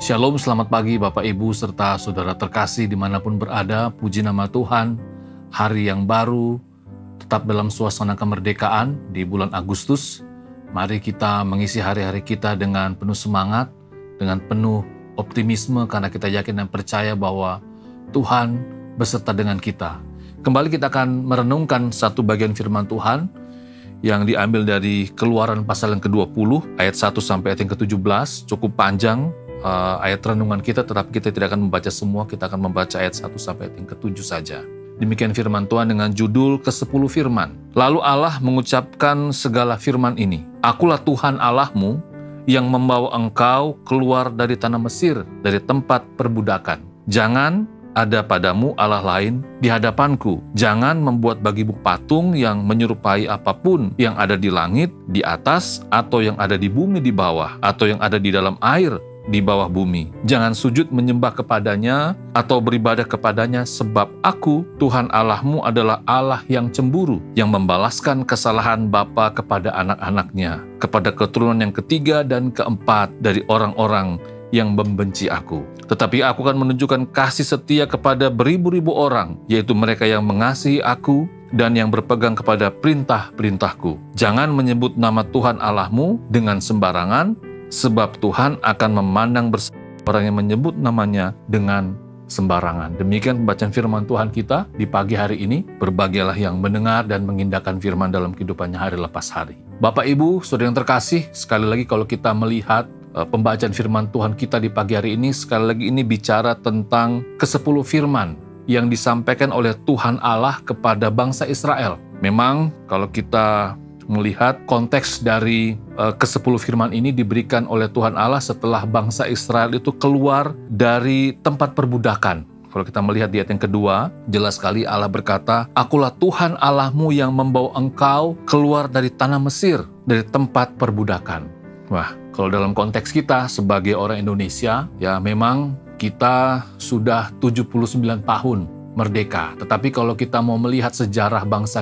Shalom, selamat pagi Bapak Ibu serta saudara terkasih dimanapun berada. Puji nama Tuhan, hari yang baru, tetap dalam suasana kemerdekaan di bulan Agustus. Mari kita mengisi hari-hari kita dengan penuh semangat, dengan penuh optimisme karena kita yakin dan percaya bahwa Tuhan beserta dengan kita. Kembali kita akan merenungkan satu bagian firman Tuhan yang diambil dari Keluaran pasal yang ke-20 ayat 1 sampai ayat yang ke-17, cukup panjang ayat renungan kita, tetapi kita tidak akan membaca semua, kita akan membaca ayat 1 sampai ayat yang ke-7 saja. Demikian firman Tuhan dengan judul ke-10 firman. Lalu Allah mengucapkan segala firman ini, Akulah Tuhan Allahmu yang membawa engkau keluar dari tanah Mesir, dari tempat perbudakan. Jangan ada padamu Allah lain di hadapanku. Jangan membuat bagimu patung yang menyerupai apapun yang ada di langit, di atas, atau yang ada di bumi di bawah, atau yang ada di dalam air di bawah bumi. Jangan sujud menyembah kepadanya atau beribadah kepadanya, sebab aku, Tuhan Allahmu adalah Allah yang cemburu, yang membalaskan kesalahan bapa kepada anak-anaknya, kepada keturunan yang ketiga dan keempat dari orang-orang yang membenci aku. Tetapi aku akan menunjukkan kasih setia kepada beribu-ribu orang, yaitu mereka yang mengasihi aku dan yang berpegang kepada perintah-perintahku. Jangan menyebut nama Tuhan Allahmu dengan sembarangan, sebab Tuhan akan memandang bersama orang yang menyebut namanya dengan sembarangan. Demikian pembacaan firman Tuhan kita di pagi hari ini. Berbahagialah yang mendengar dan mengindahkan firman dalam kehidupannya hari lepas hari. Bapak, Ibu, saudara yang terkasih, sekali lagi kalau kita melihat pembacaan firman Tuhan kita di pagi hari ini, sekali lagi ini bicara tentang ke-10 firman yang disampaikan oleh Tuhan Allah kepada bangsa Israel. Memang kalau kita melihat konteks dari ke-10 firman ini diberikan oleh Tuhan Allah setelah bangsa Israel itu keluar dari tempat perbudakan. Kalau kita melihat di ayat yang kedua, jelas sekali Allah berkata, Akulah Tuhan Allahmu yang membawa engkau keluar dari tanah Mesir, dari tempat perbudakan. Wah, kalau dalam konteks kita sebagai orang Indonesia, ya memang kita sudah 79 tahun merdeka. Tetapi kalau kita mau melihat sejarah bangsa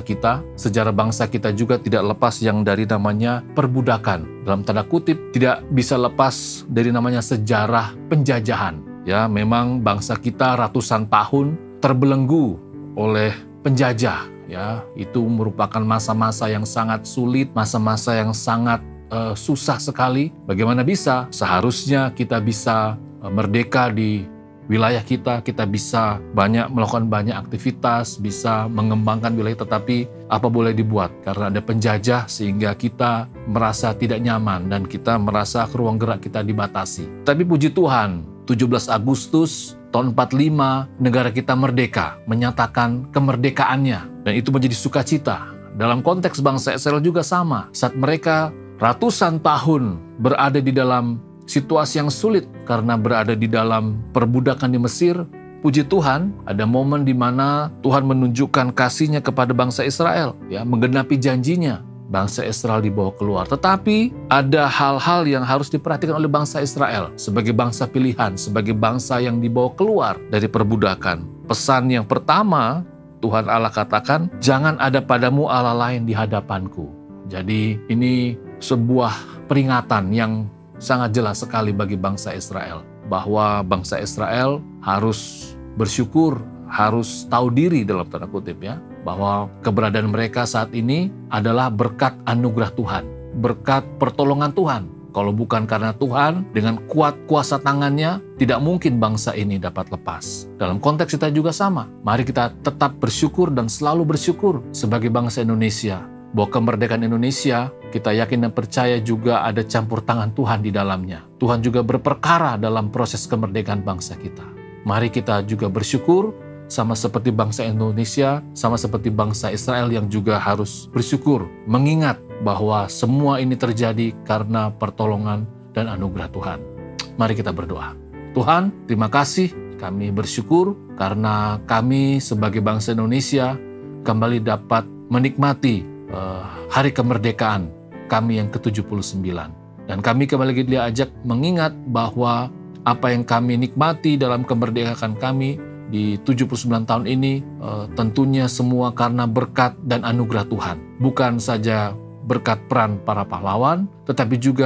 kita juga tidak lepas yang dari namanya perbudakan. Dalam tanda kutip, tidak bisa lepas dari namanya sejarah penjajahan. Ya, memang bangsa kita ratusan tahun terbelenggu oleh penjajah. Ya, itu merupakan masa-masa yang sangat sulit, masa-masa yang sangat susah sekali. Bagaimana bisa? Seharusnya kita bisa merdeka di wilayah kita bisa melakukan banyak aktivitas, bisa mengembangkan wilayah, tetapi apa boleh dibuat? Karena ada penjajah sehingga kita merasa tidak nyaman dan kita merasa ruang gerak kita dibatasi. Tapi puji Tuhan, 17 Agustus tahun 45 negara kita merdeka, menyatakan kemerdekaannya, dan itu menjadi sukacita. Dalam konteks bangsa Israel juga sama, saat mereka ratusan tahun berada di dalam situasi yang sulit karena berada di dalam perbudakan di Mesir. Puji Tuhan, ada momen di mana Tuhan menunjukkan kasih-Nya kepada bangsa Israel, ya, menggenapi janjinya. Bangsa Israel dibawa keluar. Tetapi ada hal-hal yang harus diperhatikan oleh bangsa Israel sebagai bangsa pilihan, sebagai bangsa yang dibawa keluar dari perbudakan. Pesan yang pertama, Tuhan Allah katakan, jangan ada padamu Allah lain di hadapanku. Jadi ini sebuah peringatan yang sangat jelas sekali bagi bangsa Israel, bahwa bangsa Israel harus bersyukur, harus tahu diri dalam tanda kutip, ya, bahwa keberadaan mereka saat ini adalah berkat anugerah Tuhan, berkat pertolongan Tuhan. Kalau bukan karena Tuhan, dengan kuat kuasa tangannya, tidak mungkin bangsa ini dapat lepas. Dalam konteks kita juga sama. Mari kita tetap bersyukur dan selalu bersyukur sebagai bangsa Indonesia, bahwa kemerdekaan Indonesia, kita yakin dan percaya juga ada campur tangan Tuhan di dalamnya. Tuhan juga berperkara dalam proses kemerdekaan bangsa kita. Mari kita juga bersyukur, sama seperti bangsa Indonesia, sama seperti bangsa Israel yang juga harus bersyukur, mengingat bahwa semua ini terjadi karena pertolongan dan anugerah Tuhan. Mari kita berdoa. Tuhan, terima kasih, kami bersyukur karena kami sebagai bangsa Indonesia kembali dapat menikmati hari kemerdekaan kami yang ke-79. Dan kami kembali lagi diajak mengingat bahwa apa yang kami nikmati dalam kemerdekaan kami di 79 tahun ini tentunya semua karena berkat dan anugerah Tuhan. Bukan saja berkat peran para pahlawan, tetapi juga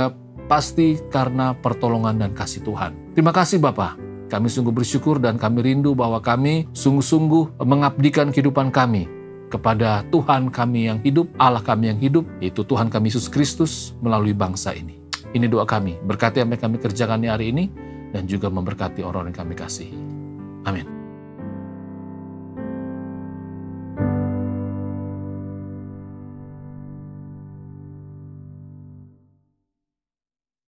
pasti karena pertolongan dan kasih Tuhan. Terima kasih Bapa. Kami sungguh bersyukur dan kami rindu bahwa kami sungguh-sungguh mengabdikan kehidupan kami kepada Tuhan kami yang hidup, Allah kami yang hidup, yaitu Tuhan kami Yesus Kristus melalui bangsa ini. Ini doa kami, berkati apa yang kami kerjakan hari ini, dan juga memberkati orang-orang yang kami kasihi. Amin.